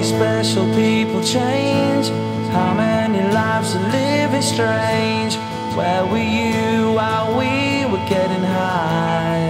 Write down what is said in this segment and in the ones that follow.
many special people change? How many lives are living strange? Where were you while we were getting high?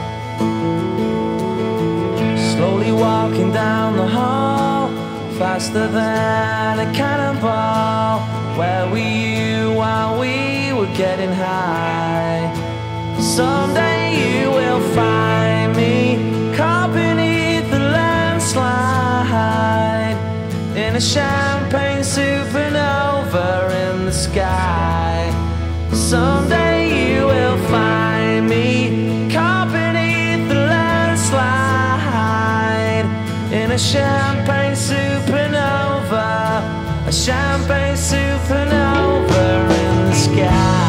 Slowly walking down the hall, faster than a cannonball. Where were you while we were getting high? Someday you will find me caught beneath the landslide, in a champagne supernova in the sky. Someday you will find me caught beneath the landslide, in a champagne supernova, a champagne supernova in the sky.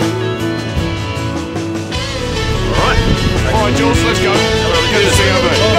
Alright, Jules, let's go. Good to see you, mate.